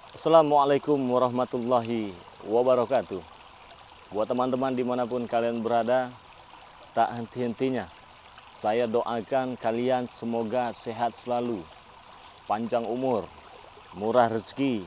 Assalamualaikum warahmatullahi wabarakatuh. Buat teman-teman dimanapun kalian berada, tak henti-hentinya saya doakan kalian semoga sehat selalu, panjang umur, murah rezeki.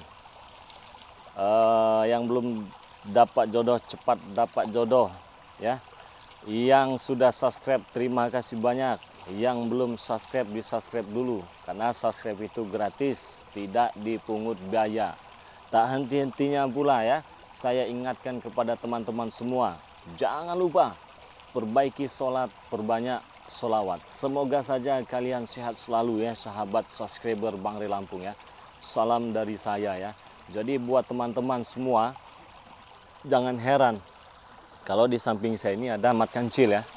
Yang belum dapat jodoh cepat dapat jodoh ya. Yang sudah subscribe terima kasih banyak. Yang belum subscribe di subscribe dulu, karena subscribe itu gratis, tidak dipungut biaya. Tak henti-hentinya pula ya, saya ingatkan kepada teman-teman semua, jangan lupa perbaiki sholat, perbanyak sholawat. Semoga saja kalian sehat selalu ya sahabat subscriber Bang Ray Lampung ya. Salam dari saya ya. Jadi buat teman-teman semua, jangan heran kalau di samping saya ini ada mat kancil ya.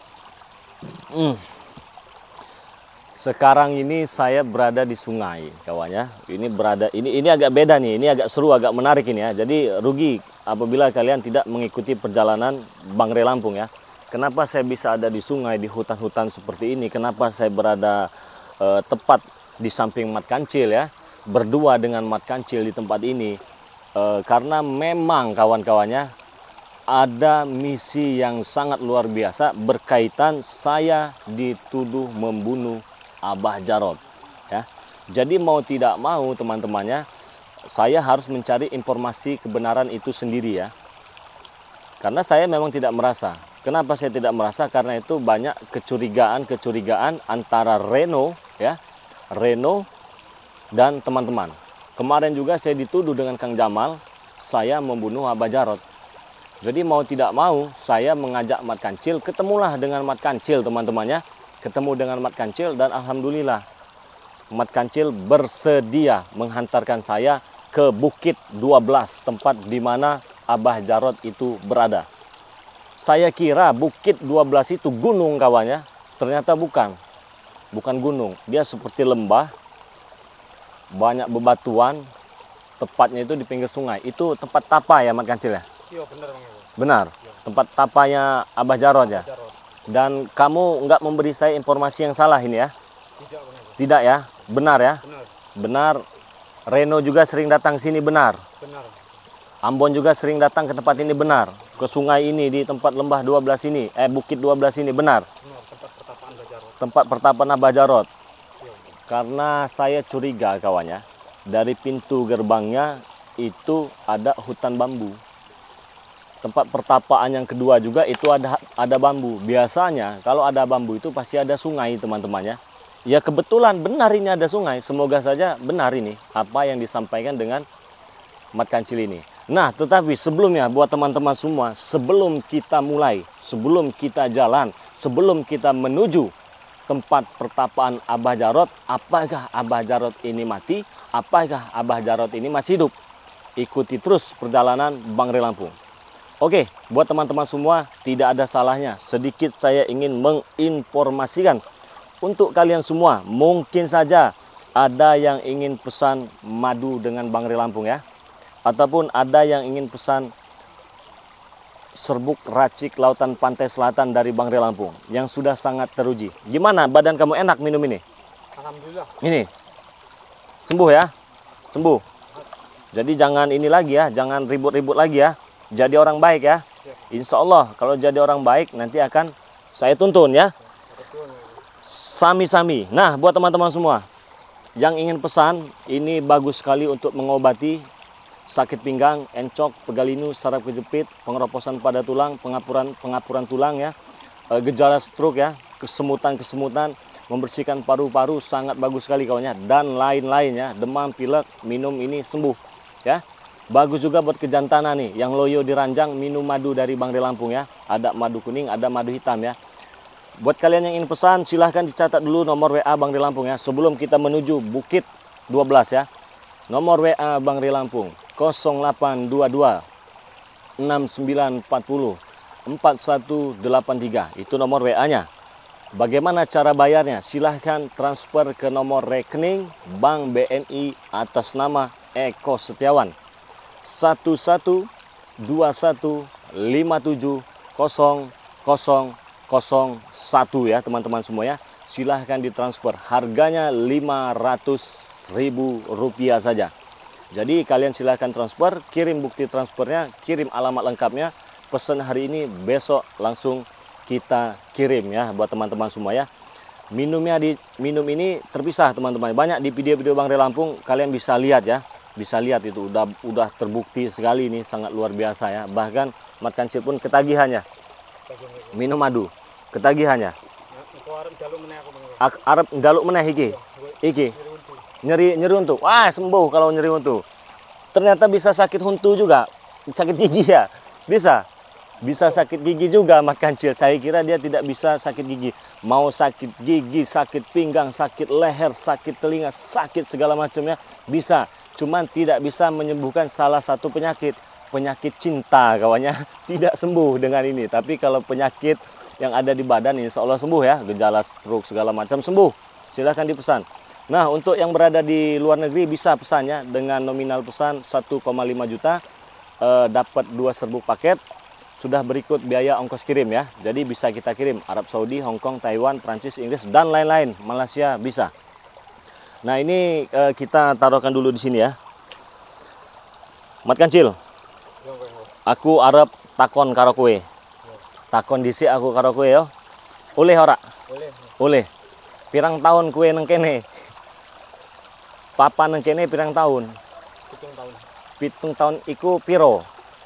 Sekarang ini saya berada di sungai, kawannya. Ini agak beda nih, ini agak seru, agak menarik ini ya. Jadi rugi apabila kalian tidak mengikuti perjalanan Bang Ray Lampung ya. Kenapa saya bisa ada di sungai, di hutan-hutan seperti ini? Kenapa saya berada tepat di samping mat kancil ya, berdua dengan mat kancil di tempat ini? Karena memang kawan-kawannya ada misi yang sangat luar biasa berkaitan saya dituduh membunuh Abah Jarot ya. Jadi mau tidak mau teman-temannya, saya harus mencari informasi kebenaran itu sendiri ya. Karena saya memang tidak merasa. Kenapa saya tidak merasa? Karena itu banyak kecurigaan antara Reno ya, Reno dan teman-teman. Kemarin juga saya dituduh dengan Kang Jamal saya membunuh Abah Jarot. Jadi mau tidak mau saya mengajak mat kancil, ketemulah dengan mat kancil teman-temannya. Ketemu dengan mat kancil dan alhamdulillah mat kancil bersedia menghantarkan saya ke Bukit 12, tempat di mana Abah Jarot itu berada. Saya kira Bukit 12 itu gunung kawannya, ternyata bukan gunung. Dia seperti lembah, banyak bebatuan, tepatnya itu di pinggir sungai. Itu tempat tapa ya mat kancil ya? Iya benar Bang. Benar, tempat tapanya Abah Jarot ya? Jarot. Dan kamu nggak memberi saya informasi yang salah ini ya? Tidak Bang. Tidak ya? Benar ya? Benar. Benar. Reno juga sering datang sini, benar. Benar. Ambon juga sering datang ke tempat ini, benar. Ke sungai ini, di tempat lembah 12 ini, Bukit 12 ini, benar. Benar, tempat pertapaan Abah Jarot. Tempat pertapaan Abah Jarot. Iya. Karena saya curiga kawannya, dari pintu gerbangnya itu ada hutan bambu. Tempat pertapaan yang kedua juga itu ada bambu. Biasanya kalau ada bambu itu pasti ada sungai teman-temannya. Ya kebetulan benar ini ada sungai. Semoga saja benar ini apa yang disampaikan dengan mat kancil ini. Nah tetapi sebelumnya buat teman-teman semua, sebelum kita mulai, sebelum kita jalan, sebelum kita menuju tempat pertapaan Abah Jarot, apakah Abah Jarot ini mati? Apakah Abah Jarot ini masih hidup? Ikuti terus perjalanan Bang Ray Lampung. Oke, buat teman-teman semua, tidak ada salahnya sedikit saya ingin menginformasikan untuk kalian semua. Mungkin saja ada yang ingin pesan madu dengan Bang Ray Lampung ya, ataupun ada yang ingin pesan serbuk racik lautan pantai selatan dari Bang Ray Lampung yang sudah sangat teruji. Gimana badan kamu enak minum ini? Alhamdulillah. Ini sembuh ya, sembuh. Jadi jangan ini lagi ya, jangan ribut-ribut lagi ya. Jadi orang baik ya. Insya Allah kalau jadi orang baik nanti akan saya tuntun ya. Sami-sami. Nah buat teman-teman semua yang ingin pesan, ini bagus sekali untuk mengobati sakit pinggang, encok, pegalinu, saraf kejepit, pengeroposan pada tulang, pengapuran tulang ya, gejala stroke ya, kesemutan, membersihkan paru-paru, sangat bagus sekali kawannya, dan lain-lainnya, demam, pilek, minum ini sembuh ya. Bagus juga buat kejantanan nih, yang loyo diranjang, minum madu dari Bang Ray Lampung ya. Ada madu kuning, ada madu hitam ya. Buat kalian yang ingin pesan, silahkan dicatat dulu nomor WA Bang Ray Lampung ya, sebelum kita menuju Bukit 12 ya. Nomor WA Bang Ray Lampung 0822 6940 4183. Itu nomor WA-nya. Bagaimana cara bayarnya? Silahkan transfer ke nomor rekening Bank BNI atas nama Eko Setiawan 1121570001 ya teman-teman semua ya. Silahkan ditransfer, harganya Rp500.000 saja. Jadi kalian silahkan transfer, kirim bukti transfernya, kirim alamat lengkapnya, pesan hari ini, besok langsung kita kirim ya buat teman-teman semua ya. Minum ini terpisah teman-teman. Banyak di video-video Bang Rey Lampung kalian bisa lihat ya. Bisa lihat itu udah terbukti sekali, ini sangat luar biasa ya. Bahkan Mat Kancil pun ketagihannya. Minum madu, ketagihannya. Arep njaluk meneh iki. Iki. Nyeri untu. Wah, sembuh kalau nyeri untu. Ternyata bisa sakit untu juga. Sakit gigi ya. Bisa sakit gigi juga Mat Kancil. Saya kira dia tidak bisa sakit gigi. Mau sakit gigi, sakit pinggang, sakit leher, sakit telinga, sakit segala macamnya bisa. Cuman tidak bisa menyembuhkan salah satu penyakit. Penyakit cinta kawannya tidak sembuh dengan ini. Tapi kalau penyakit yang ada di badan ini insya Allah sembuh ya. Gejala stroke segala macam sembuh. Silahkan dipesan. Nah, untuk yang berada di luar negeri bisa pesannya dengan nominal pesan 1,5 juta, dapat 2 serbuk paket. Sudah berikut biaya ongkos kirim ya. Jadi bisa kita kirim Arab Saudi, Hong Kong, Taiwan, Prancis, Inggris dan lain-lain. Malaysia bisa. Nah, ini kita taruhkan dulu di sini ya. Mat Kancil. Aku arep takon karo kowe. Takon dhisik aku karo kowe yo. Oleh ora? Oleh. Pirang tahun kowe nang kene? Papa nang kene pirang tahun? 7 tahun. 7 tahun iku piro?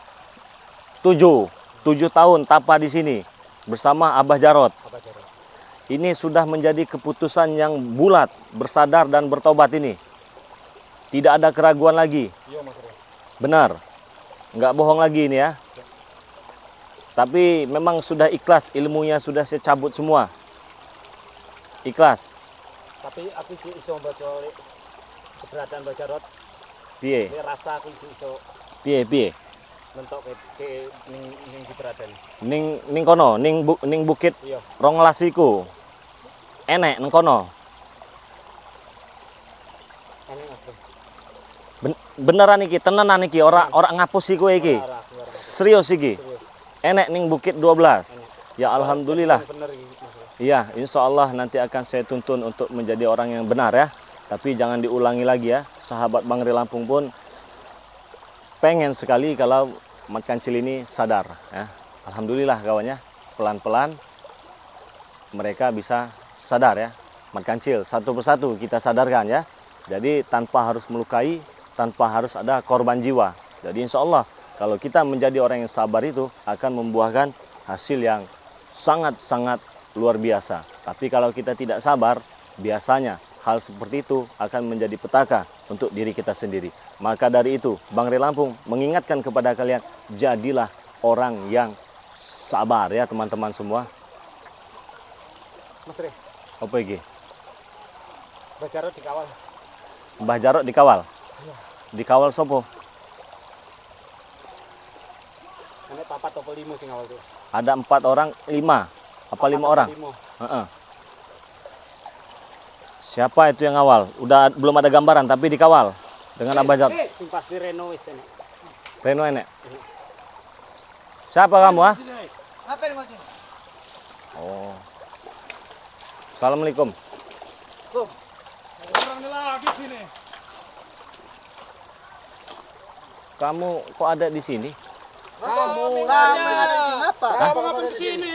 7 tahun tapa di sini bersama Abah Jarot. Ini sudah menjadi keputusan yang bulat, bersadar dan bertobat ini. Tidak ada keraguan lagi. Iya, Mas Rey. Benar. Nggak bohong lagi ini ya. Tapi memang sudah ikhlas, ilmunya sudah saya cabut semua. Ikhlas. Tapi aku iso baca keberadaan Mbak Jarot. Piye? Ini rasa aku iso Piye? mentok ke ning keberadaan. Ning kono, ning bukit Iya. Ronglas iku. Enek nang kono. Ini Mas Rey. Beneran iki, tenanan iki, ora ngapus kowe iki. Ora. Serius iki. Enek ning bukit 12. Ya alhamdulillah. Bener iki, Mas Rey. Iya, insya Allah nanti akan saya tuntun untuk menjadi orang yang benar ya. Tapi jangan diulangi lagi ya. Sahabat Bang Rey Lampung pun pengen sekali kalau Mat Kancil ini sadar ya. Alhamdulillah kawannya, pelan-pelan mereka bisa sadar ya. Mat Kancil satu persatu kita sadarkan ya. Jadi tanpa harus melukai, tanpa harus ada korban jiwa. Jadi insya Allah kalau kita menjadi orang yang sabar itu akan membuahkan hasil yang sangat-sangat luar biasa. Tapi kalau kita tidak sabar, biasanya hal seperti itu akan menjadi petaka untuk diri kita sendiri. Maka dari itu, Bang Rey Lampung mengingatkan kepada kalian, jadilah orang yang sabar ya teman-teman semua. Mas Rey, Apa iki? Mbak Jarot dikawal. Mbah Jarot dikawal? Dikawal sopo? Ini papat atau 5 sing awal tuh. Ada 4 orang, 5. Apa 5 orang? 5. Heeh. Siapa itu yang awal? Udah belum ada gambaran tapi dikawal dengan Abah Jarot. Sing pasti Reno wis ini. Reno enek. Siapa kamu ah? Ngapain Mas? Oh. Assalamualaikum. Kum. Orang lagi sini. Kamu kok ada di sini? Kamu ada di sini apa? Kamu ngapain di sini?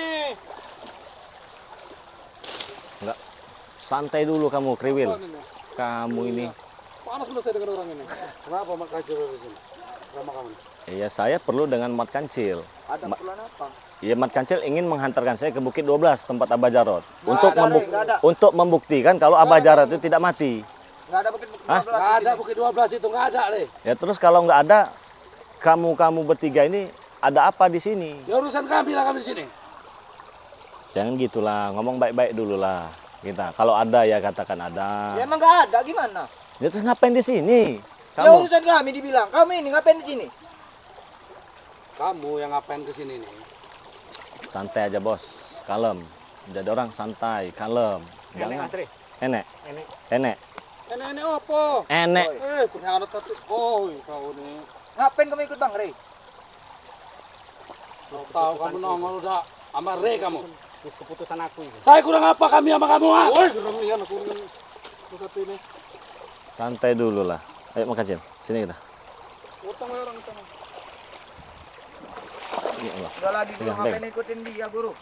Enggak. Santai dulu kamu, kriwil. Kamu ini. Panas belum saya dengan orang ini. Kenapa Mak Kancil di sini? Sama kamu. Iya, saya perlu dengan Mat Kancil. Ada keperluan apa? Iya, Mat Kancil ingin menghantarkan saya ke Bukit 12 tempat Abah Jarot Nggak ada. untuk membuktikan kalau Abah Jarot itu tidak mati. Enggak ada bukit Hah? 12. Nggak ada Bukit 12 itu nggak ada deh. Ya terus kalau nggak ada, kamu bertiga ini ada apa di sini? Ya urusan kami lah kami di sini. Jangan gitulah, ngomong baik-baik dulu lah kita. Kalau ada ya katakan ada. Ya emang enggak ada gimana? Ya terus ngapain di sini? Ya Kamu urusan kami dibilang. Kamu ini ngapain di sini? Kamu yang ngapain ke sini nih? santai aja bos, kalem. Jadi orang santai, kalem. Enek Mas Rey. Enek, Enek. enek, Enek apa? enek. Pengkhianat satu. Oh, kau nih. Ngapain kamu ikut Bang Rey? Tahu kamu nongol udah sama Rey kamu. Wis keputusan aku ini. Saya kurang apa kami sama kamu ah? Woi, geremian aku ini. Satu ini. Santai dulu lah. Ayo makan Cil. Sini kita. Potong orang kita. Ya Allah. Udah lagi guru Pegang, ngapain pegang. ikutin dia guru?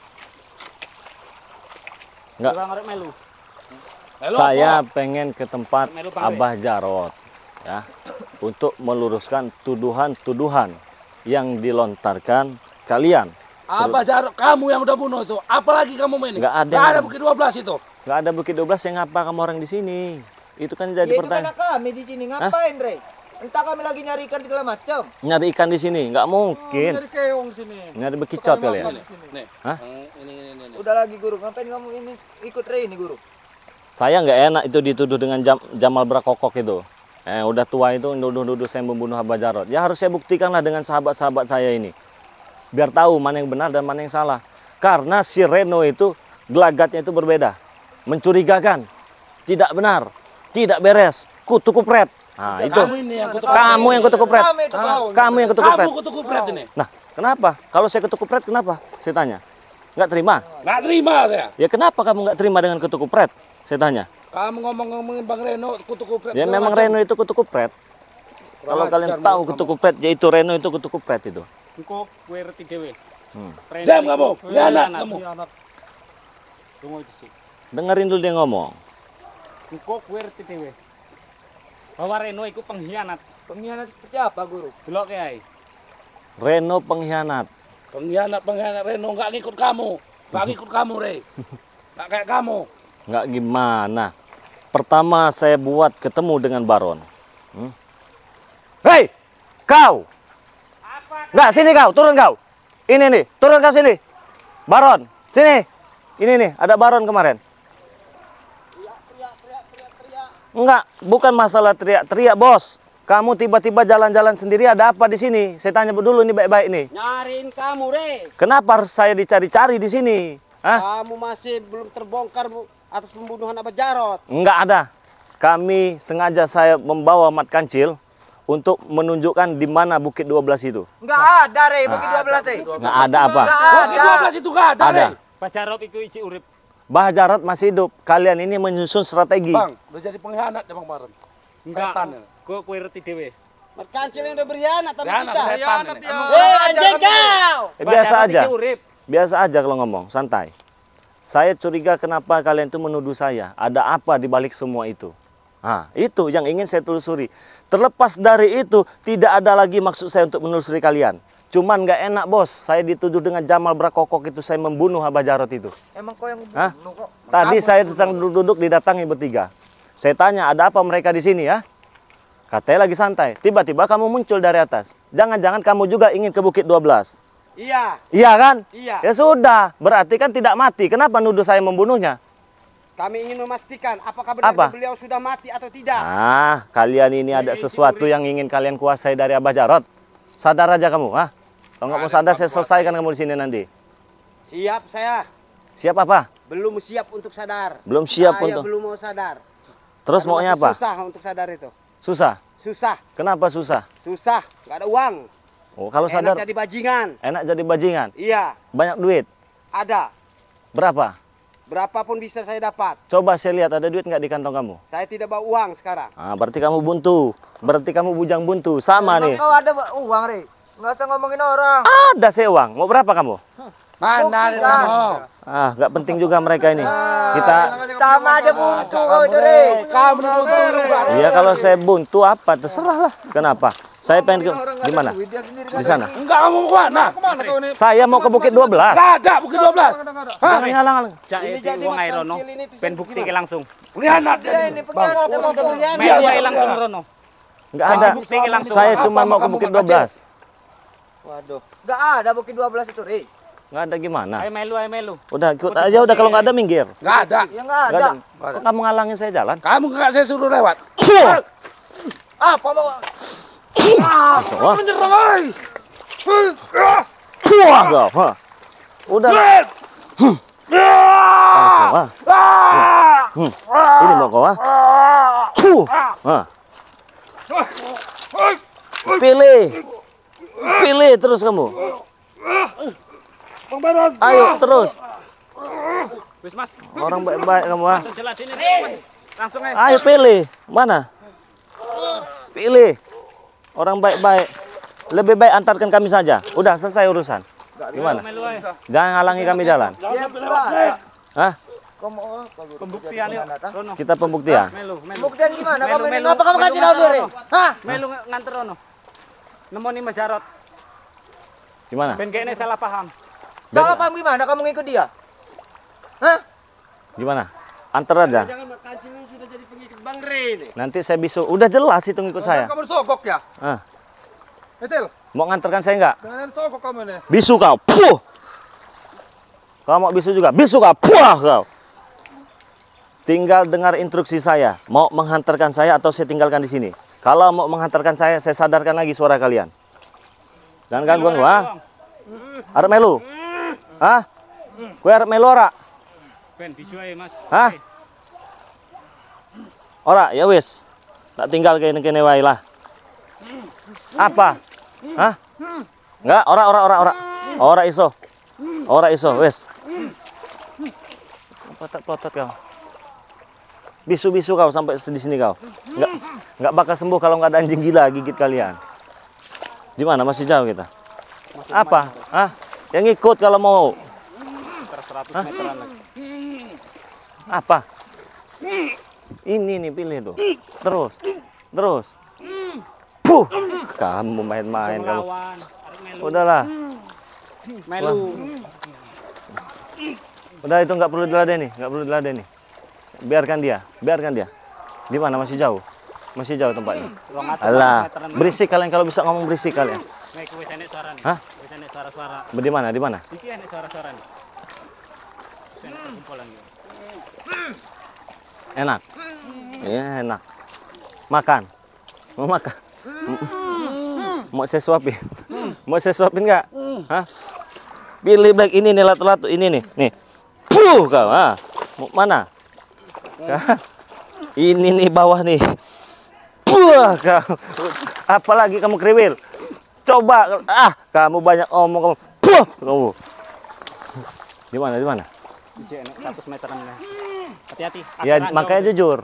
Enggak. Kurang arek melu. Saya pengen ke tempat Melu Bang Abah Jarot ya untuk meluruskan tuduhan-tuduhan yang dilontarkan kalian. Abah Jarot, kamu yang udah bunuh itu. Apalagi kamu main? Nggak ada Nggak ada yang- Bukit 12 itu. Nggak ada Bukit 12 yang ngapa kamu orang di sini? Itu kan jadi Ya, itu pertanyaan. karena kami di sini ngapain, Rey? Entah kami lagi nyari ikan segala macam. Nyari ikan di sini nggak mungkin. Dari keong sini. Nyari bekicot kali ya. Nih. Hah? Ini. Udah lagi guru, ngapain kamu ini ikut Rey ini guru? Saya nggak enak itu dituduh dengan Jamal Brakokok itu. Udah tua itu nuduh-nuduh saya membunuh Abah Jarot. Ya harus saya buktikanlah dengan sahabat-sahabat saya ini. Biar tahu mana yang benar dan mana yang salah. Karena si Reno itu gelagatnya itu berbeda. Mencurigakan. Tidak benar. Tidak beres. Kutu kupret. Nah itu. Kamu ini yang kutu Kamu yang kutu kupret. Kami itu kau. Kamu yang kutu kupret. Kamu kutu kupret ini. Nah kenapa? Kalau saya kutu kupret kenapa? Saya tanya. Nggak terima? Nggak terima saya. Ya kenapa kamu nggak terima dengan kutu kupret? Saya tanya. Kamu ngomongin Bang Reno kutu kupret. Ya segala memang macam. Reno itu kutu kupret. Kalau Kurang kalian ajar tahu mulut kutu kamu. kupret, yaitu Reno itu kutu kupret itu. Engko kowe reti dhewe. Hmm. Diam kamu. Lihat kamu. Tunggu itu sih. Dengerin dulu dia ngomong. Engko kowe reti dhewe. Bahwa Reno iku pengkhianat. Pengkhianat seperti apa guru? Delok ae. Reno pengkhianat. Pengkhianat Reno nggak ngikut kamu. Nggak ngikut kamu, Rey. Nggak kayak kamu. Nggak gimana. Pertama saya buat ketemu dengan Baron. Hei, kau. Nggak, sini kau, turun kau. Ini nih, turun kau sini. Baron, sini. Ini nih, ada Baron kemarin. Enggak, bukan masalah teriak-teriak, bos. Kamu tiba-tiba jalan-jalan sendiri, ada apa di sini? Saya tanya dulu nih baik-baik nih. Nyariin kamu, Re. Kenapa harus saya dicari-cari di sini? Hah? Kamu masih belum terbongkar atas pembunuhan Abah Jarot. Enggak ada. Kami sengaja saya membawa Mat Kancil untuk menunjukkan di mana Bukit 12 itu. Enggak ada, Rey, Bukit 12, Rey. Enggak ada apa? Bukit 12 itu nggak ada, Ada. Rey. Pak Jarot iku iji urip. Bah Jarot masih hidup. Kalian ini menyusun strategi. Bang, udah jadi pengkhianat ya Bang Baron. Enggak. Setan ya. Kowe reti dhewe. Merkancil yang udah berkhianat sama Berkhianat, kita. setan ini. Hei, anjing kau! Biasa Pak Jarot aja. iki urip. Biasa aja kalau ngomong, santai. Saya curiga kenapa kalian itu menuduh saya. Ada apa di balik semua itu? Nah, itu yang ingin saya telusuri. Terlepas dari itu, tidak ada lagi maksud saya untuk menelusuri kalian. Cuman nggak enak, bos. Saya dituduh dengan Jamal Brakokok itu saya membunuh Abah Jarot itu. Emang kau yang Hah? bunuh kok? Tadi saya sedang duduk-duduk didatangi bertiga. Saya tanya, ada apa mereka di sini ya? Katanya lagi santai. Tiba-tiba kamu muncul dari atas. Jangan-jangan kamu juga ingin ke Bukit 12. Iya, Iya kan? iya. Ya sudah, berarti kan tidak mati. Kenapa nuduh saya membunuhnya? Kami ingin memastikan apakah benar Apa? beliau sudah mati atau tidak. Ah, kalian ini ada sesuatu yang ingin kalian kuasai dari Abah Jarot. Sadar aja kamu, ah. Kalau nggak mau sadar, saya selesaikan kamu di sini nanti. Siap saya. Siap apa? Belum siap untuk sadar. Belum siap Saya untuk. belum mau sadar. Terus Karena maunya masih apa? Susah untuk sadar itu. Susah. Susah, Kenapa susah? susah. Nggak ada uang. Oh, kalau Enak sadar jadi bajingan. enak jadi bajingan. Iya, Banyak duit. ada. Berapa? Berapapun bisa saya dapat. Coba saya lihat ada duit nggak di kantong kamu. Saya tidak bawa uang sekarang. Ah, berarti kamu buntu. Berarti kamu bujang buntu. Sama nih. Kau ada uang, Rey. Nggak usah ngomongin orang. Ada saya uang. Mau berapa kamu? Mana ada kamu? Ah, nggak penting juga mereka ini. Kita, Sama aja buntu kau itu, Rey. Kamu buntu juga. ya kalau saya buntu apa terserah lah. Kenapa? Saya pengen ke di mana? Di sana. Enggak, kamu mau kemana? Kemana kau ini? Saya mau ke Bukit 12. Nggak ada Bukit 12. Hah? Jangan ngalang-ngalang. Jak Ini iki jadi wong Mat ae rono. Kancil ini tuh Ben saya bukti gimana? langsung. Pengkhianat Dia dia ini ini. pengkhianat Bang, emang kau. pengkhianat. Iya, Iya, langsung iya. rono. Nggak ada. Bukti langsung. Saya Apa cuma mau ke kamu Bukit nggak 12. Waduh. Nggak ada Bukit 12 itu, Rey. Nggak ada gimana? Ayo melu, ayo melu. Udah ikut aja udah kalau nggak ada minggir. Nggak ada. Ya nggak Nggak ada. ada. Kok kamu ngalangin saya jalan? Kamu nggak saya suruh lewat. Apa mau? Wah, Menyerang, oi. wah, kau. Hah. Udah langsung ah. Ini mau kau ah. Ah. Pilih. Pilih terus kamu. Bang Baron. Ayo terus. Wis Mas, Orang baik-baik kamu ah. langsung jelas sini. Mas. Langsung aja. Ayo pilih. Mana? Pilih orang baik-baik. Lebih baik antarkan kami saja. Udah selesai urusan. Gimana? Jangan halangi kami jalan. Jangan sampai lewat, Rey. Hah? Kau mau apa? Pembuktian yuk. Rono. Kita pembuktian. Melu. Buktian gimana? Melu, Apa melu. apa kamu kasih tahu dia, Rey? Hah? Melu nganter Rono. Nemoni Mas Jarot. Gimana? Ben kayaknya salah paham. Salah paham gimana? Kamu ngikut dia? Hah? Gimana? Antar aja. Jangan kancing lu sudah jadi pengikut Bang Rey nih. Nanti saya bisu. Udah jelas itu ngikut saya. Kamu sogok ya? Ah. Betul. Mau ngantarkan saya enggak? Jangan sogok kamu nih. Bisu kau. Puh. Kau mau bisu juga? Bisu kau. Puh kau. Tinggal dengar instruksi saya. Mau menghantarkan saya atau saya tinggalkan di sini? Kalau mau menghantarkan saya sadarkan lagi suara kalian. Jangan ganggu gua. Ah. Arep melu? Hah? Kowe arep melu ora? Ben bisu ae Mas. Hah? Ora, ya wis. Tak tinggal kene wae lah. Apa? Hah? Enggak, ora. Ora iso. Ora iso, wis. Potot kau. Bisu-bisu kau sampai di sini kau. Enggak bakal sembuh kalau nggak ada anjing gila gigit kalian. Di mana? Masih jauh kita. Apa? Hah? Yang ikut kalau mau. 100 meteran lagi. Apa? Ini nih pilih tuh. Terus. Puh. Kamu main-main kamu. Lawan. Arek melu. Udahlah. Melu. Udah itu nggak perlu diladeni. Biarkan dia. Di mana? Masih jauh tempatnya. Alah, berisik kalian kalau bisa ngomong berisik kalian. Nek wis enek suara nih. Hah? Wis enek suara-suara. Di mana? Iki enek suara-suara nih. Enek kumpulan gitu. Enak. Iya, enak. Makan. Mau makan? Mau saya suapin? Mau saya suapin nggak? Hah? Pilih baik ini nih latu-latu ini nih. Nih. Puh kau. Ah. Mau mana? Ini nih bawah nih. Puh kau. Apalagi kamu kriwil. Coba. Kamu banyak omong kamu. Puh kamu. Di mana? Iki enek 100 meteran nih. Hati-hati. Ya Aturan makanya dong. jujur.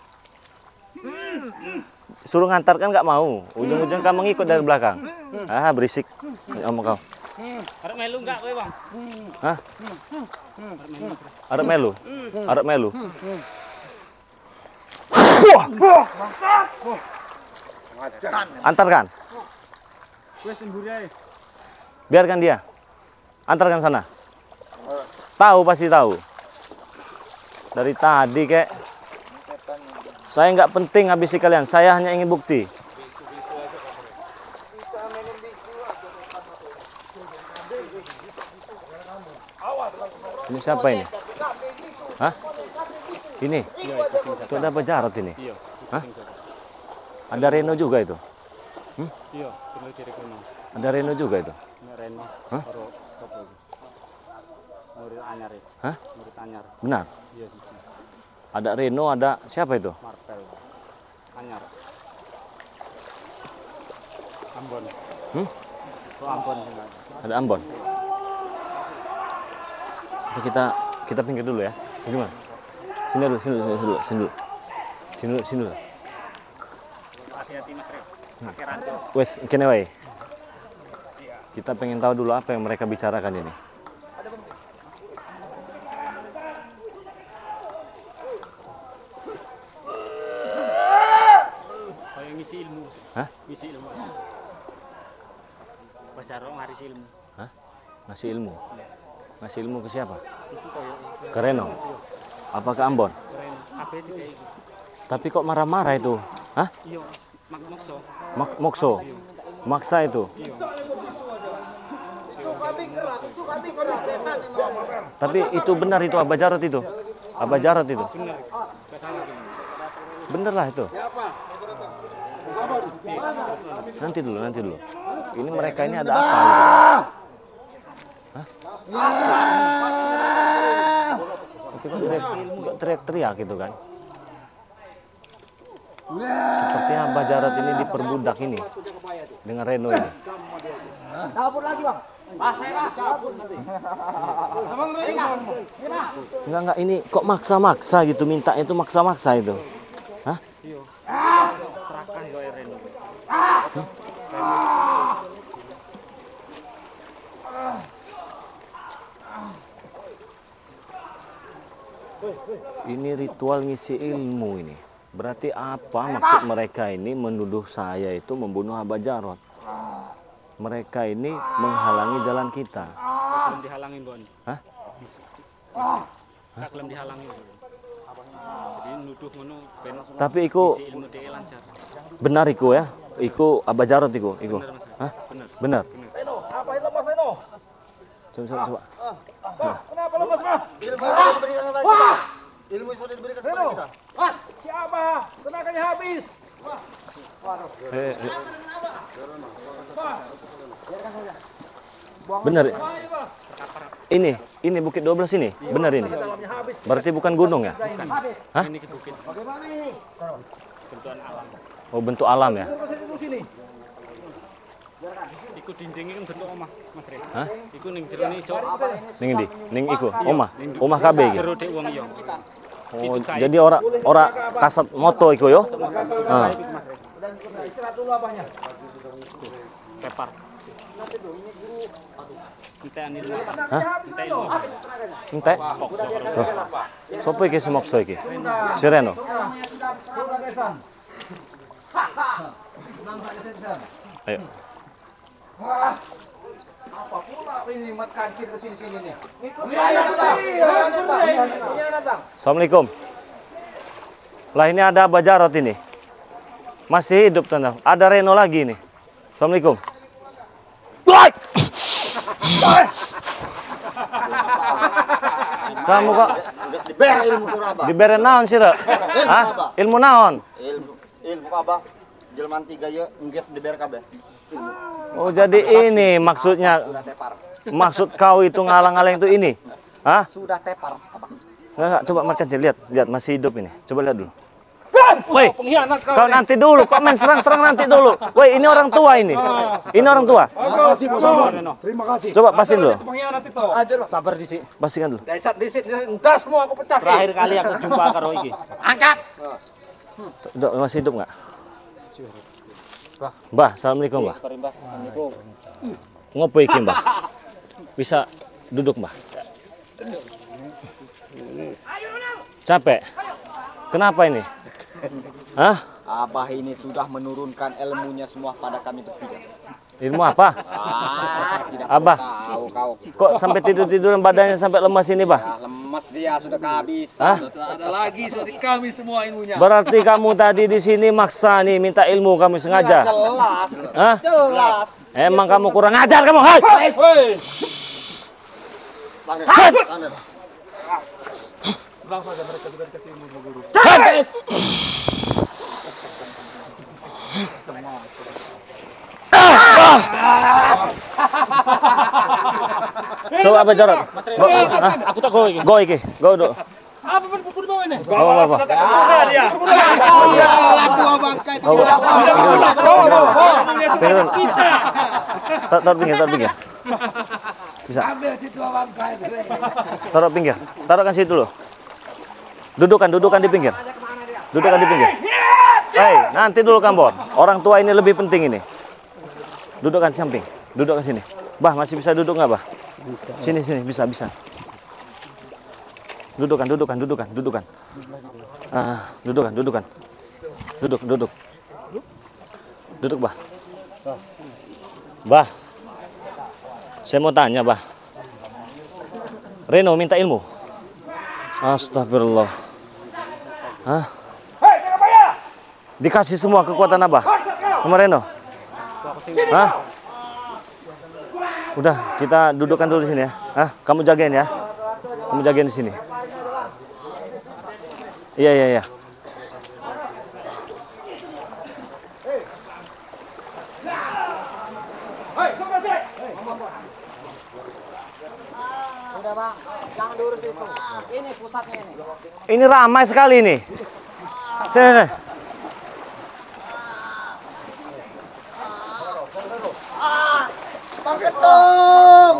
Suruh ngantarkan nggak mau. Ujung-ujung kamu ngikut dari belakang. Berisik. Omong kau. Arek melu enggak kowe, Bang? Hah? Arep melu. Antarkan. Wes temburi ae. Biarkan dia. Antarkan sana. Pasti tahu. Dari tadi kek. Saya nggak penting habisi kalian. Saya hanya ingin bukti. Ini siapa ini? Hah? Ini? Itu ada Pak Jarot ini? Iya. Hah? Ada Reno juga itu? Iya, bener ciri kono. Ada Reno juga itu? Nek Reno. Hah? Karo sapa iki? Murid anyar iki. Hah? Murid anyar. Benar? Iya, siji. Ada Reno, ada siapa itu? Martel. Anyar. Ambon. Oh, Ambon. Ada Ambon. Kita pinggir dulu ya. Gimana? Sini dulu. Hati-hati Mas Rek. Pakai ranco. Wes, kene wae. Kita pengen tahu dulu apa yang mereka bicarakan ini. Kayak ngisi ilmu. Hah? Ngisi ilmu. Mas Jarot ngarisi ilmu. Hah? Ngasih ilmu? Ngasih ilmu ke siapa? Itu koyo Ke Reno? Apa ke Ambon? keren. Apa itu kayak gitu? Tapi kok marah-marah itu? Hah? Iya, makso. Mokso? Maksa itu? Tapi itu benar itu Abah Jarot itu? Abah Jarot itu? Bener. Gak salah gini. Bener lah itu. Nanti dulu. Ini mereka ini ada apa gitu? Hah? Tapi kok teriak-teriak gitu kan? Sepertinya Abah Jarot ini diperbudak ini dengan Reno ini. Dapur lagi, Bang. Enggak ini kok maksa-maksa gitu, minta itu maksa-maksa itu. Hah? Serahkan kowe Reno. Ini ritual ngisi ilmu ini. Berarti apa maksud mereka ini menuduh saya itu membunuh Abah Jarot? Mereka ini menghalangi jalan kita. Belum dihalangin, Bon. Hah? Tak belum dihalangin. Jadi nuduh ngono ben Tapi iku isi ilmu dia lancar. benar iku ya? Iku Abah Jarot iku. Hah? Benar. Apa itu Mas Reno? Coba. Kenapa lemas, Mas? Ilmu sudah diberikan kepada kita. Ilmu sudah diberikan kepada kita. Wah, siapa? Tenaganya habis. Benar. Ini Bukit 12 ini. Benar ini. Berarti bukan gunung ya? Hah? Ini ke bukit. Bagaimana ini? Bentukan alam. Oh, bentuk alam ya? Iku dindingnya kan bentuk omah, Mas Re. Hah? Iku ning jero ni iso. Ning ndi? Ning iku. Omah KB iki. Jero dek wong iya. Oh, jadi ora kasat moto iku yo. Heeh. Istirahat dulu abahnya. Pepar. Entean ilmu. Hah? Entek ilmu. Entek. Sopo iki semokso iki? Sireno. Ayo. Apa pula ini mat kancir ke sini-sini nih? Assalamualaikum. Lah ini ada Abah Jarot ini. Masih hidup tenang. Ada Reno lagi nih. Assalamualaikum. Kamu kok Diber ilmu itu apa? dibere naon sih, Rek? Hah? Ilmu naon? Ilmu apa? Jelman 3 ya, enggeus diber kabeh. Oh, jadi ini maksudnya. Sudah tepar. Maksud kau itu ngalang-ngalang itu ini? Hah? Sudah tepar. Nggak, coba makan lihat masih hidup ini. Coba lihat dulu. Woi, kau nanti dulu, kok main serang-serang nanti dulu. Woi, ini orang tua ini. Ini orang tua. Terima kasih. Coba pasin dulu. Pengkhianat itu. Sabar dhisik. Pastikan dulu. Desat disit entas semua aku pecah. Terakhir kali aku jumpa karo iki. Angkat. Masih hidup nggak? Mbah, assalamualaikum mbah. Ngopo iki mbah? Bisa duduk mbah? Capek? Kenapa ini? Hah? Abah ini sudah menurunkan ilmunya semua pada kami bertiga. Ilmu apa? Tidak Abah, tahu kau. kok sampai tidur-tiduran badannya sampai lemas ini, bah? Ya, lemas dia sudah kehabisan. Hah? Tidak ada lagi seperti kami semua ilmunya. Berarti kamu tadi di sini maksa nih minta ilmu kamu sengaja? Jelas. Hah? Jelas. Emang kamu kurang ajar kamu? Hai! Coba Abah Jarot. Aku tak go iki. Go iki, go dulu. Apa pun bawa ini? Go apa? Dia. Dua bangkai itu. Taruh pinggir. Bisa. Ambil situ bangkai. Taruh pinggir. Taruhkan situ loh. Dudukan di pinggir. Dudukan di pinggir. Hei, nanti dulu Kambor. Orang tua ini lebih penting ini. Dudukkan di samping. Duduk ke sini. Bah, masih bisa duduk nggak, Bah? Sini, bisa. Dudukkan. Dudukkan. Duduk, Bah. Bah. Saya mau tanya, Bah. Reno minta ilmu. Astagfirullah. Hah? Dikasih semua kekuatan Abah sama Reno. Hah? Udah, kita dudukkan dulu di sini ya. Hah? Kamu jagain ya. Kamu jagain di sini. Iya. Udah bang, jangan diurus itu. Ini pusatnya ini. Ini ramai sekali nih. Sini. Bang Ketung.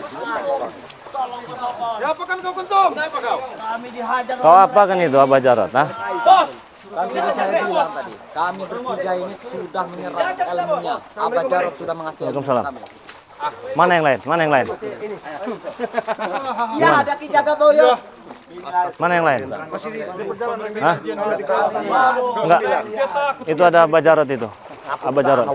Siapa kan kau kentung? Kenapa kau? Kami dihajar. Kau apa kan itu Abah Jarot? Hah? Bos. Kan sudah saya bilang tadi, kami bertiga ini sudah menyerap ilmunya. Abah Jarot sudah mengasih ilmu Waalaikumsalam. kami. Mana yang lain? Iya, ada Ki Jaga Boyo. Mana yang lain? Hah? Enggak. Itu ada Abah Jarot itu. Abah Jarot.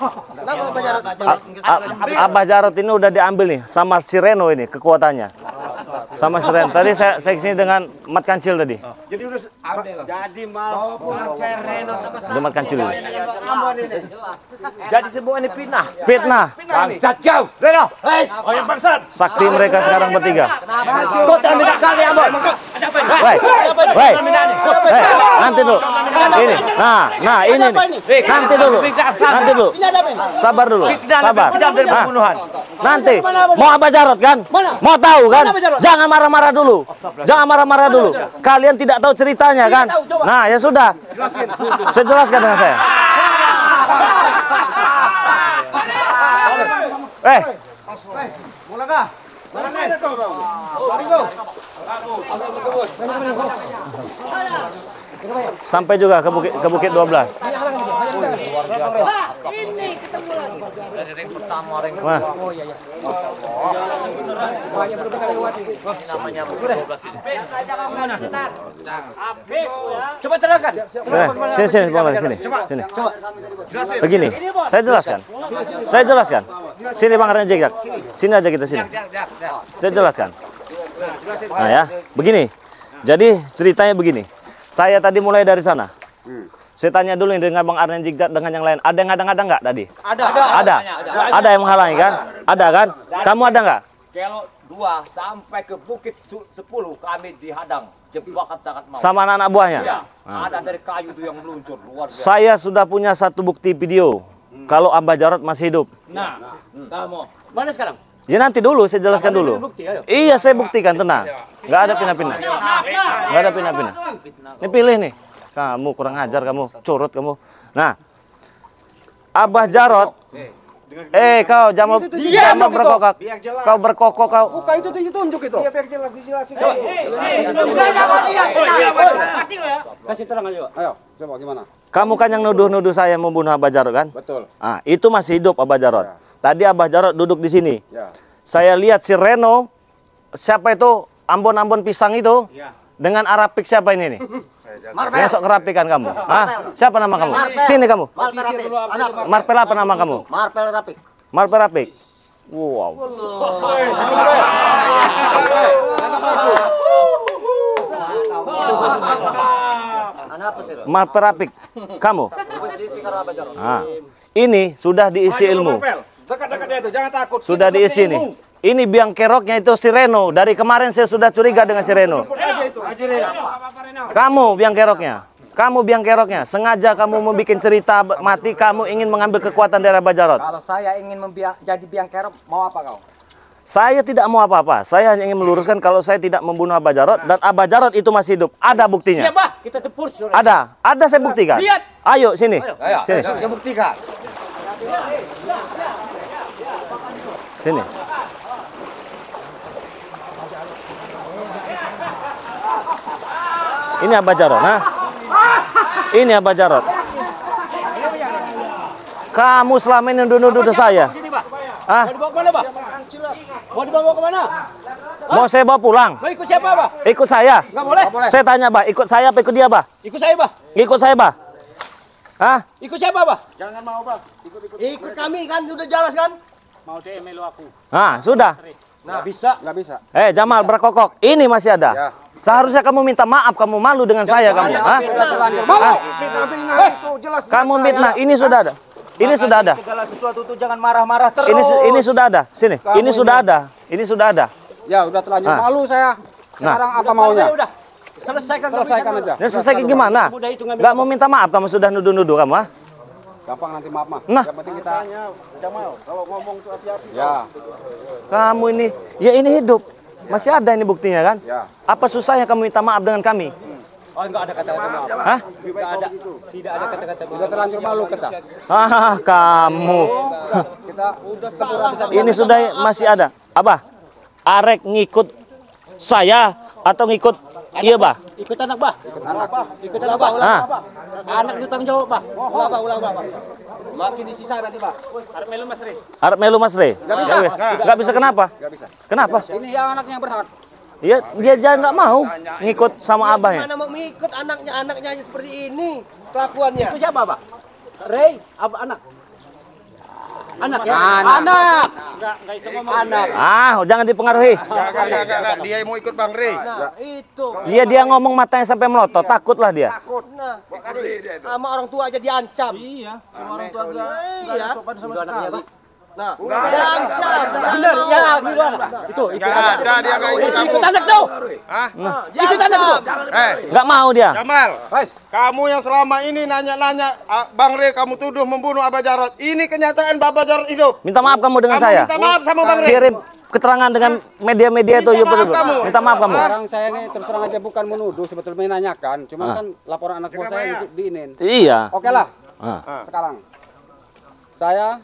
Abah Jarot ini udah diambil nih sama si Reno ini kekuatannya. Sama si Reno. Tadi saya kesini dengan Mat Kancil tadi. Jadi udah jadi mau pulang Reno Dengan Mat Kancil ini. jadi sebuah ini fitnah. Fitnah. Bangsat kau. Reno. Oh yang bangsat. Sakti mereka sekarang bertiga. Kau tak minta kali Ambon. Woi, nanti dulu. Ini, nah ini nih. Nanti dulu. Sabar dulu. Sabar. Nah, nanti mau Abah Jarot kan? Mau tahu kan? Jangan marah-marah dulu. Jangan marah-marah dulu. Kalian tidak tahu ceritanya kan? Nah, ya sudah. Saya jelaskan dengan saya. Mulakah? Sampai juga ke Bukit 12. Wah. Coba terangkan. Sini, sini. Begini, saya jelaskan. Sini Bang Renjek. Sini aja kita sini. Saya jelaskan. Nah ya, begini. Jadi ceritanya begini. Saya tadi mulai dari sana. Saya tanya dulu dengan Bang Arnen Jigjak dengan yang lain. Ada yang ngada-ngada nggak tadi? Ada. Ada yang menghalangi kan? Ada kan? Kamu ada nggak? Kalau 2 sampai ke Bukit 10 kami dihadang. Jebakan sangat mau. Sama anak-anak buahnya? Ya, ada dari kayu itu yang meluncur luar biasa. Saya sudah punya satu bukti video. Kalau Abah Jarot masih hidup. Nah, kamu. Mana sekarang? Ya nanti dulu, saya jelaskan dulu. Iya, saya buktikan, tenang. Nggak ada pindah-pindah. Nggak ada pindah-pindah. Ini pilih nih. Kamu kurang ajar, kamu curut kamu. Nah, Abah Jarot. Kau jangan berkokok. Kau berkokok kau. Bukan itu ditunjuk itu. Iya, biar jelas dijelasin. Kasih terang aja. Ayo, coba gimana? Kamu kan yang nuduh-nuduh saya membunuh Abah Jarot kan? Betul. Ah, itu masih hidup Abah Jarot. Tadi Abah Jarot duduk di sini. Ya. Saya lihat si Reno, siapa itu Ambon-Ambon pisang itu, dengan Arapik siapa ini nih? Yang sok kerapikan kamu. Ah, siapa nama kamu? Sini kamu. Marpel apa nama kamu? Marpel Rapik. Marpel Rapik. Wow. Marpel Rapik. Kamu? Ah, ini sudah diisi ilmu. Dekat-dekat dia itu, jangan takut. Sudah diisi nih. Ini biang keroknya itu si Reno. Dari kemarin saya sudah curiga dengan si Reno. Kamu biang keroknya. Kamu biang keroknya. Sengaja kamu mau bikin cerita mati. Kamu ingin mengambil kekuatan dari Abah Jarot. Kalau saya ingin jadi biang kerok, mau apa kau? Saya tidak mau apa-apa. Saya hanya ingin meluruskan kalau saya tidak membunuh Abah Jarot. Dan Abah Jarot itu masih hidup. Ada buktinya. Siapa? Kita tepur. Ada. Ada saya buktikan. Lihat. Ayo sini. Sini. Kita buktikan. Sini. Ini Abah Jarot. Nah. Ini Abah Jarot. Kamu selama ini nuduh-nuduh saya. Hah? Mau dibawa kemana, Pak? Mau dibawa kemana? Mau saya bawa pulang? Mau ikut siapa, Pak? Ikut saya. Nggak boleh. Saya tanya, Bah, ikut saya apa ikut dia, Bah? Ikut saya, Pak. Ikut saya, Bah. Hah? Ikut siapa, Pak? Jangan mau, Bang. Ikut kami kan, udah jelas kan? Mau DM lu aku. Nah, sudah. Nggak bisa. Nggak bisa. Jamal berkokok. Ini masih ada. Ya. Seharusnya kamu minta maaf, kamu malu dengan saya kamu. Hah? Fitnah itu jelas. Kamu fitnah, ini sudah ada. Ini sudah ada. Segala sesuatu itu jangan marah-marah terus. Ini sudah ada. Sini. Ini sudah ada. Ini sudah ada. Ya, udah terlanjur malu saya. Sekarang apa maunya? Udah. Selesaikan aja. Ya selesai gimana? Gak mau minta maaf kamu sudah nuduh-nuduh kamu, ah? Gampang nanti maaf mah. Nah. Yang penting kita Jamal, kalau ngomong tuh hati-hati. Ya. Kamu ini, ya ini hidup. Masih ada ini buktinya kan? Ya. Apa susahnya kamu minta maaf dengan kami? Oh, enggak ada kata-kata maaf. Hah? Enggak ada. Tidak ada kata-kata maaf. Udah terlanjur malu kita. Ah, kamu. Kita udah segera bisa. Ini sudah masih ada. Apa? Arek ngikut saya atau ngikut iya, Bah? Ikut anak, Bah. Ikut anak, Bah. Ah. Anak ditanggung jawab, Bah. Ulah, Pak. Makin disisa nanti, Pak. Arep melu Mas Re. Arep melu Mas Re. Nggak bisa. Nggak bisa kenapa? Nggak bisa. Kenapa? Ini yang anaknya yang berhak. Iya, dia jangan nggak mau ngikut sama abahnya. Mana mau ngikut anaknya aja seperti ini kelakuannya. Itu siapa, Pak? Rey, apa anak? Anak ya? Anak. Enggak iso ngomong. Anak. Ah, jangan dipengaruhi. Enggak. Dia mau ikut Bang Rey. Nah, itu. Dia ngomong matanya sampai melotot, takutlah dia. Takut. Nah, sama orang tua aja diancam. Iya, sama orang tua enggak sopan sama sekali. Nah, diancam. Bener, ya, gimana? Itu Ada dia enggak ikut kamu. ikut anak tuh. Hah? Ikut anak tuh. Nggak mau dia. Jamal, kamu yang selama ini nanya-nanya Bang Rey kamu tuduh membunuh Abah Jarot. Ini kenyataan Abah Jarot hidup. Minta maaf kamu dengan Kamu saya. minta maaf sama Bang Rey. Kirim keterangan dengan media-media itu yuk dulu. Minta maaf kamu. Sekarang saya ini terus terang aja bukan menuduh, sebetulnya menanyakan. Cuman kan laporan anak buah saya itu diinin. Iya. Oke lah, Ah. sekarang saya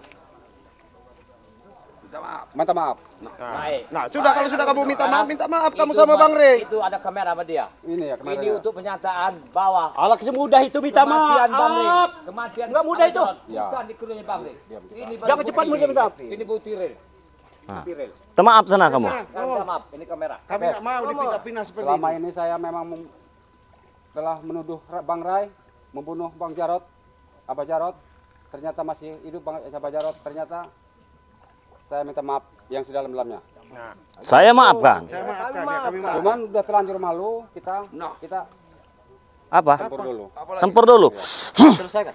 minta maaf. Nah, sudah kalau sudah kamu minta maaf kamu sama Bang Rey. Itu ada kamera sama dia. Ini ya kemarin. Ini untuk pernyataan bahwa Alah semudah itu minta kematian Bang Rey. maaf. Kematian Nggak mudah itu. Ya. Bukan dikeluarnya Bang Rey. Ini baru Jangan cepat bukti. mudah minta maaf. Ini bukti real. Ah. Bukti real. Minta maaf sana kamu. Minta maaf, ini kamera. Kami enggak mau dipindah-pindah seperti Selama ini. ini saya memang telah menuduh Bang Rai membunuh Bang Jarot, Abah Jarot. Ternyata masih hidup Bang Abah Jarot. Ternyata saya minta maaf yang sedalam-dalamnya. Saya maafkan. Cuman udah terlanjur malu, kita Apa? tempur dulu. Tempur dulu. Selesaikan.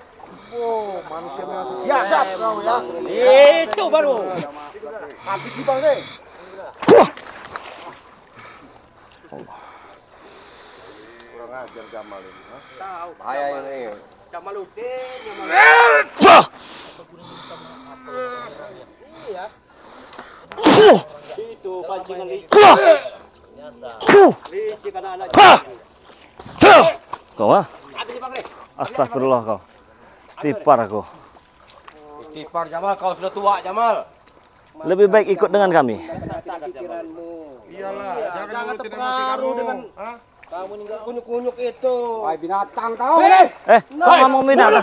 Itu baru. Habis sih Bang Rey. Kurang ajar Jamal ini. Bahaya ini. Itu pancingan licin. Licin karena anak. Kau ah? Astagfirullah kau. Istighfar aku. Istighfar Jamal, kau sudah tua Jamal. Lebih baik ikut dengan kami. Iyalah, Jangan terpengaruh dengan kamu ninggal kunyuk-kunyuk itu. Wahai binatang kau. Kau ngomong binatang.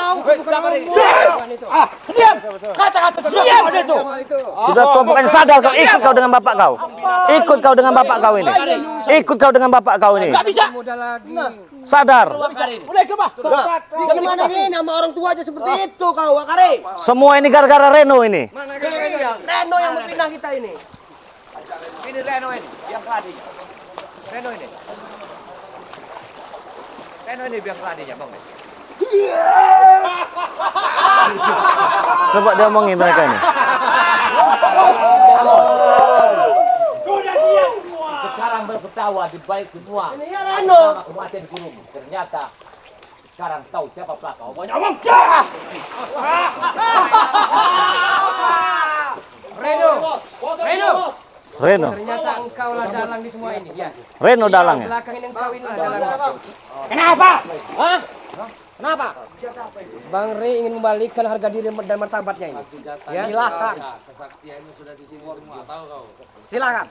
Kata-kata diam ada itu. Sudah tua bukannya sadar kau, ikut kau dengan bapak kau. Ikut kau dengan bapak kau ini. Ikut kau dengan bapak kau ini. Enggak bisa. Sadar. Udah ke Pak. Gimana nih nama orang tua aja seperti itu kau, Akare? Semua ini gara-gara Reno ini. Reno yang berpindah kita ini. Ini Reno ini, yang keladinya. Reno ini. Reno ini biang keladinya, Bang. Coba dia omongin mereka ini. Sekarang berketawa di balik semua. Ini ya Reno. Sama kematian guru. Ternyata sekarang tahu siapa pelaku. Reno. Reno. Reno. Ternyata engkau lah dalang di semua ini, ya. Reno dalangnya. Belakang ini engkau inilah dalang. Kenapa? Hah? Kenapa? Bang Rey ingin membalikan harga diri dan martabatnya ini. Ya. Silakan. Silakan.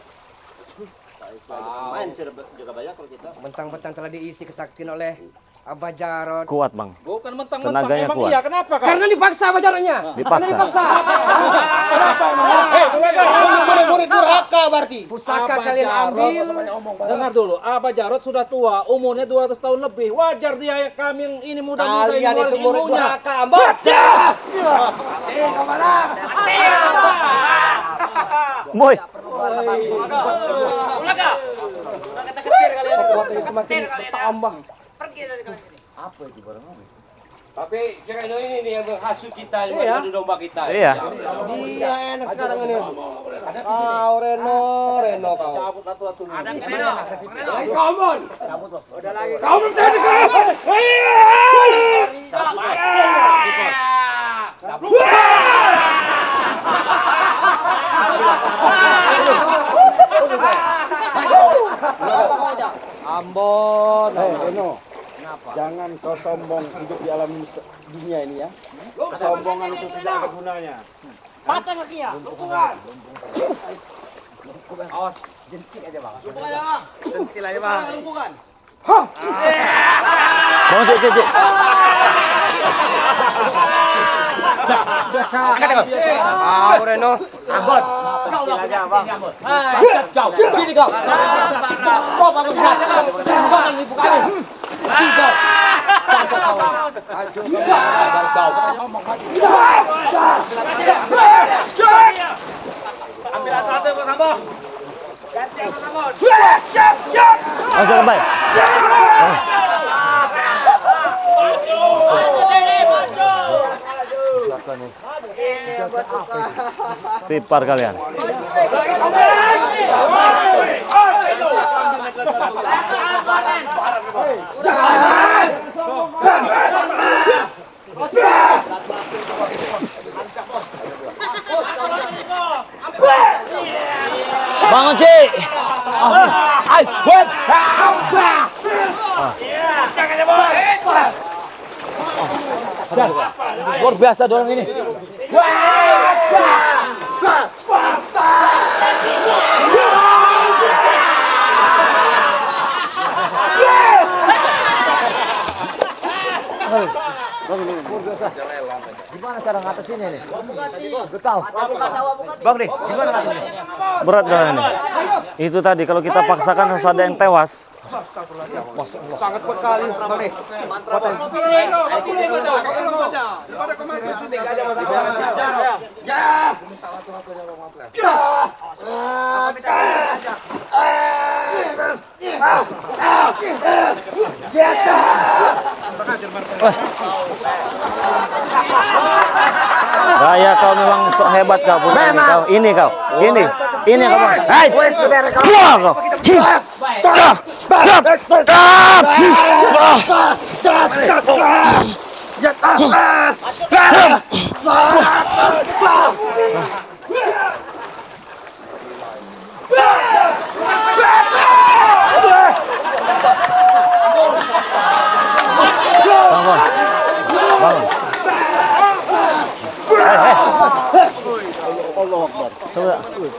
Main juga banyak kalau kita. Mentang-mentang telah diisi kesaktian oleh Abah Jarot. Kuat bang. Bukan mentang-mentang, Tenaganya emang kuat. iya, kenapa kau? Karena dipaksa Abah Jarotnya. Dipaksa. Murid durhaka berarti. Pusaka kalian ambil. Dengar dulu, Abah Jarot sudah tua, umurnya 200 tahun lebih. Wajar dia kami yang ini muda-muda ini Kalian itu waris murid ilmunya. durhaka, Mbak. Boy. Kekuatannya semakin bertambah. Tapi si Reno ini nih yang menghasut kita, yang mengadu domba kita. Iya. Dia enak sekarang ini. Kau Reno kau. Ambon. Reno. Jangan kau sombong hidup di alam dunia ini ya. Kesombongan itu tidak ada gunanya. Patah lagi ya. Awas, jentik aja bang. Jentik aja bang. Kamu cek cek. Kau Reno. Ambon. Kau, sini kau. Kau bangun jangan nipu kami. Kau. Ambil satu kau kamu. Ganti kau kamu. Masuk ke baik. Tipar kalian. Bangun sih. Luar biasa dorong ini. Gimana cara ngatasinnya ini? Gak tahu. Bang nih, gimana ngatasinnya? Berat dah ini. Itu tadi kalau kita paksakan harus ada yang tewas. Sangat sekali, Bang nih. Gaya kau memang sok hebat kau punya ini kau. Ini kau. Ini kau. Hei. Keluar kau. Bangun. Bangun. Hei. Coba.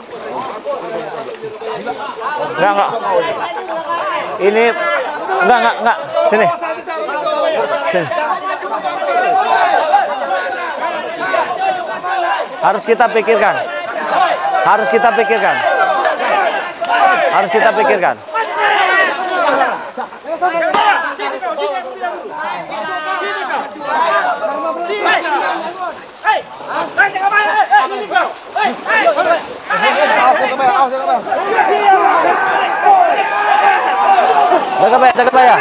Enggak. Ini enggak. Sini. Harus kita pikirkan. Jaga bayar.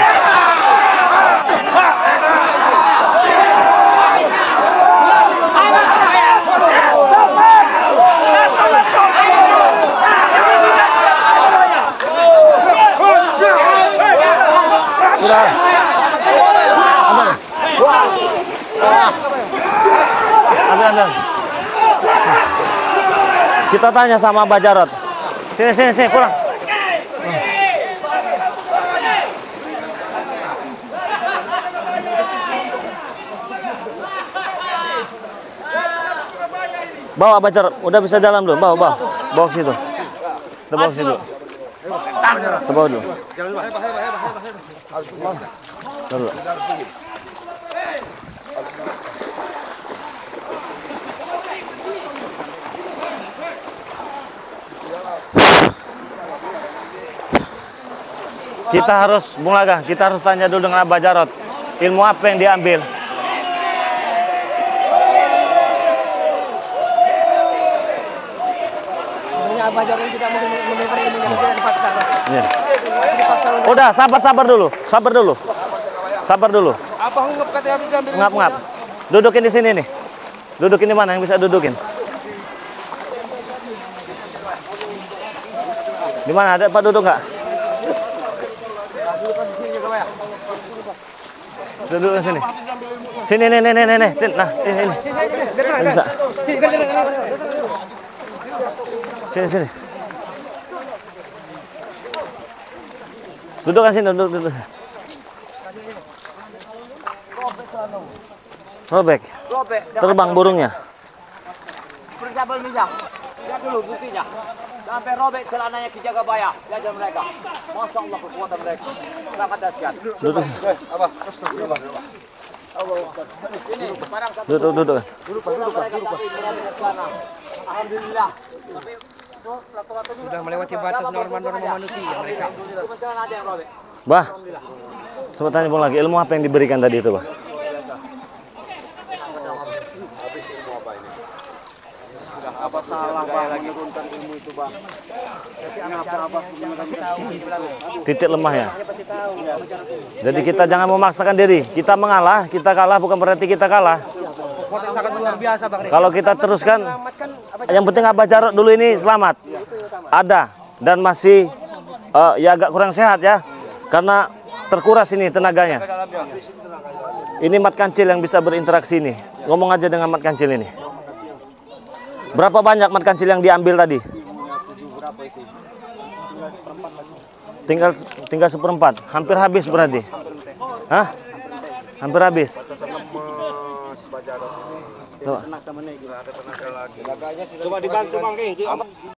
Sudah. Ambil. Kita tanya sama Abah Jarot. Sini, pulang. Bawa Abah Jarot, udah bisa jalan belum? Bawa ke situ. Kita bawa ke situ. Kita bawa dulu. Dulu. Kita harus, Bung Laga, kita harus tanya dulu dengan Abah Jarot. Ilmu apa yang diambil? Sebenarnya Abah Jarot tidak menerima ilmunya, tidak dipaksa. Ya. Udah, sabar dulu. Abang ngap katanya habis diambil. Ngap. Dudukin di sini nih. Dudukin di mana yang bisa dudukin? Di mana ada Pak duduk nggak? Duduk di sini. Sini nih. Sini. Nah, ini. Bisa. Sini. Duduk kan sini, duduk. Robek. Terbang burungnya. Bersabel minyak. Lihat dulu buktinya. Sampai robek celananya Ki Jagabaya. Lihat mereka. Masya Allah kekuatan mereka. Sangat dahsyat. Duduk. Duduk. Alhamdulillah. Sudah melewati batas norma-norma manusia mereka. Bah, coba tanya Bung lagi, ilmu apa yang diberikan tadi itu, Bah? Apa salah Bah menurunkan ilmu itu Bah? Kenapa Abah menggunakan Titik lemahnya. Jadi kita jangan memaksakan diri. Kita mengalah, kita kalah bukan berarti kita kalah. Kekuatan sangat luar biasa Bang Rey. Kalau kita teruskan, yang penting Abah Jarot dulu ini selamat. Ada dan masih ya agak kurang sehat ya. Karena terkuras ini tenaganya. Ini Mat Kancil yang bisa berinteraksi ini. Ngomong aja dengan Mat Kancil ini. Berapa banyak Mat Kancil yang diambil tadi? Tinggal seperempat. Hampir habis berarti. Hah? Hampir habis. Coba dibantu Bang Rey.